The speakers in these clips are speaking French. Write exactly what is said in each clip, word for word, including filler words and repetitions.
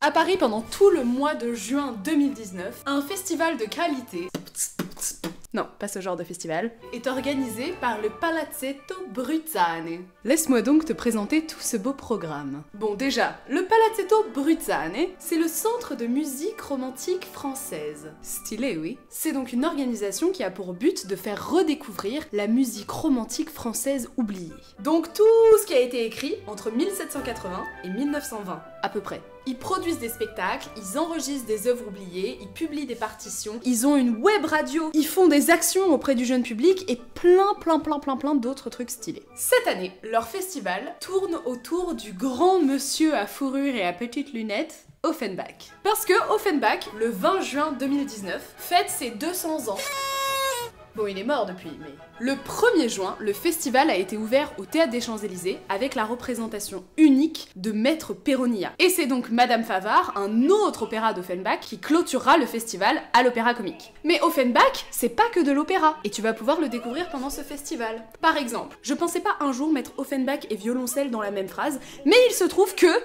À Paris, pendant tout le mois de juin deux mille dix-neuf, un festival de qualité... Non, pas ce genre de festival, est organisé par le Palazzetto Bruzzane. Laisse-moi donc te présenter tout ce beau programme. Bon, déjà, le Palazzetto Bruzzane, c'est le centre de musique romantique française. Stylé, oui. C'est donc une organisation qui a pour but de faire redécouvrir la musique romantique française oubliée. Donc tout ce qui a été écrit entre mille sept cent quatre-vingts et mille neuf cent vingt, à peu près. Ils produisent des spectacles, ils enregistrent des œuvres oubliées, ils publient des partitions, ils ont une web radio, ils font des actions auprès du jeune public et plein plein plein plein plein d'autres trucs stylés. Cette année, leur festival tourne autour du grand monsieur à fourrure et à petites lunettes, Offenbach. Parce que Offenbach, le vingt juin deux mille dix-neuf, fête ses deux cents ans. Bon, il est mort depuis, mais... Le premier juin, le festival a été ouvert au Théâtre des Champs-Élysées avec la représentation unique de Maître Péronilla. Et c'est donc Madame Favart, un autre opéra d'Offenbach, qui clôturera le festival à l'Opéra Comique. Mais Offenbach, c'est pas que de l'opéra, et tu vas pouvoir le découvrir pendant ce festival. Par exemple, je pensais pas un jour mettre Offenbach et violoncelle dans la même phrase, mais il se trouve que...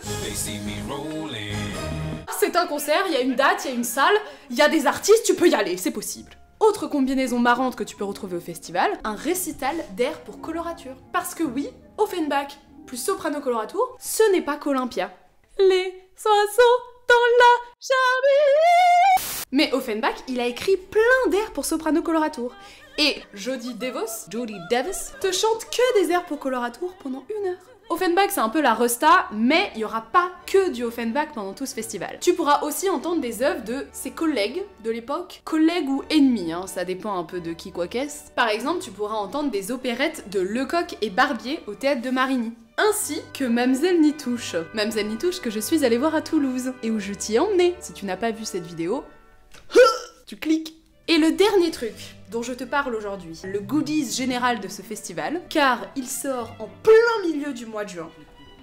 C'est un concert, il y a une date, il y a une salle, il y a des artistes, tu peux y aller, c'est possible. Autre combinaison marrante que tu peux retrouver au festival, un récital d'air pour colorature. Parce que oui, Offenbach plus soprano coloratour, ce n'est pas qu'Olympia. Les oiseaux dans la charmille. Mais Offenbach, il a écrit plein d'airs pour soprano coloratour. Et Jody Davis, Jody Davis, te chante que des airs pour coloratour pendant une heure. Offenbach, c'est un peu la resta, mais il n'y aura pas que du Offenbach pendant tout ce festival. Tu pourras aussi entendre des œuvres de ses collègues de l'époque, collègues ou ennemis, hein, ça dépend un peu de qui quoi qu'est-ce. Par exemple, tu pourras entendre des opérettes de Lecoq et Barbier au théâtre de Marigny. Ainsi que Mamselle Nitouche. Mamselle Nitouche que je suis allée voir à Toulouse, et où je t'y ai emmené. Si tu n'as pas vu cette vidéo, tu cliques. Et le dernier truc dont je te parle aujourd'hui, le goodies général de ce festival, car il sort en plein milieu du mois de juin.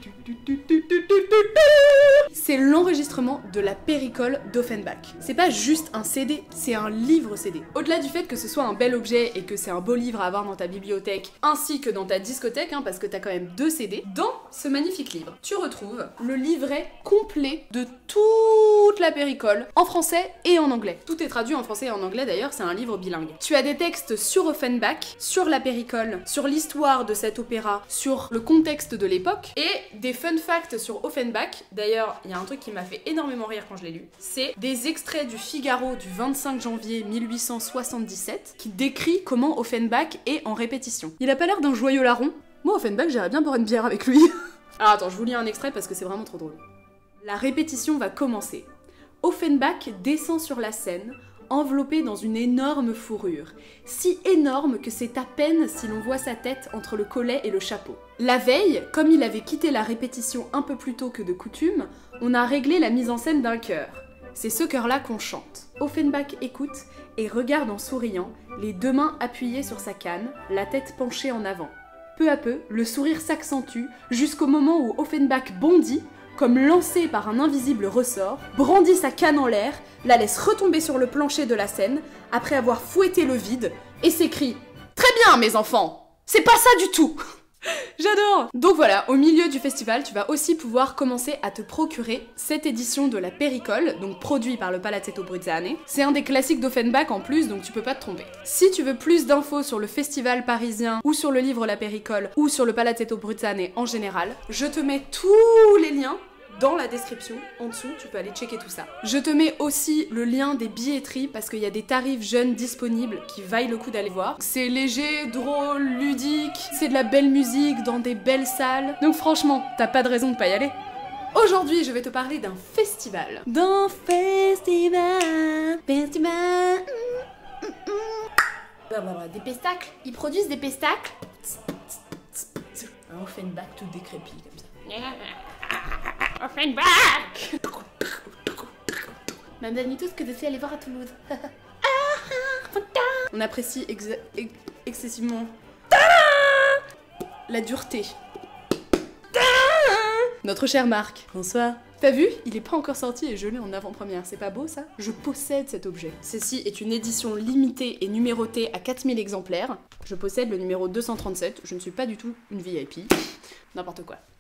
C'est l'enregistrement de la Péricole d'Offenbach. C'est pas juste un C D, c'est un livre C D. Au-delà du fait que ce soit un bel objet et que c'est un beau livre à avoir dans ta bibliothèque, ainsi que dans ta discothèque, hein, parce que t'as quand même deux C D, dans ce magnifique livre, tu retrouves le livret complet de toute la Péricole, en français et en anglais. Tout est traduit en français et en anglais d'ailleurs, c'est un livre bilingue. Tu as des textes sur Offenbach, sur la Péricole, sur l'histoire de cet opéra, sur le contexte de l'époque, et des fun facts sur Offenbach. D'ailleurs, il y a un truc qui m'a fait énormément rire quand je l'ai lu. C'est des extraits du Figaro du vingt-cinq janvier mille huit cent soixante-dix-sept qui décrit comment Offenbach est en répétition. Il a pas l'air d'un joyeux larron. Moi, Offenbach, j'irais bien boire une bière avec lui. Alors attends, je vous lis un extrait parce que c'est vraiment trop drôle. La répétition va commencer. Offenbach descend sur la scène, enveloppé dans une énorme fourrure, si énorme que c'est à peine si l'on voit sa tête entre le collet et le chapeau. La veille, comme il avait quitté la répétition un peu plus tôt que de coutume, on a réglé la mise en scène d'un chœur. C'est ce chœur-là qu'on chante. Offenbach écoute et regarde en souriant, les deux mains appuyées sur sa canne, la tête penchée en avant. Peu à peu, le sourire s'accentue jusqu'au moment où Offenbach bondit, comme lancé par un invisible ressort, brandit sa canne en l'air, la laisse retomber sur le plancher de la scène, après avoir fouetté le vide, et s'écrie « Très bien, mes enfants! C'est pas ça du tout !» J'adore! Donc voilà, au milieu du festival, tu vas aussi pouvoir commencer à te procurer cette édition de la Péricole, donc produit par le Palazzetto Bruzzane. C'est un des classiques d'Offenbach en plus, donc tu peux pas te tromper. Si tu veux plus d'infos sur le festival parisien, ou sur le livre La Péricole, ou sur le Palazzetto Bruzzane en général, je te mets tous les liens dans la description, en dessous, tu peux aller checker tout ça. Je te mets aussi le lien des billetteries parce qu'il y a des tarifs jeunes disponibles qui vaillent le coup d'aller voir. C'est léger, drôle, ludique, c'est de la belle musique dans des belles salles. Donc franchement, t'as pas de raison de pas y aller. Aujourd'hui, je vais te parler d'un festival. D'un festival, festival, mm, mm, mm. Des pestacles. Ils produisent des pestacles. Un Offenbach tout décrépit comme ça. Offenbach! Mamselle Nitouche que je suis allée voir à Toulouse. On apprécie ex ex excessivement la dureté. Notre cher Marc. Bonsoir. T'as vu? Il est pas encore sorti et je l'ai en avant-première. C'est pas beau ça? Je possède cet objet. Ceci est une édition limitée et numérotée à quatre mille exemplaires. Je possède le numéro deux cent trente-sept. Je ne suis pas du tout une V I P. N'importe quoi.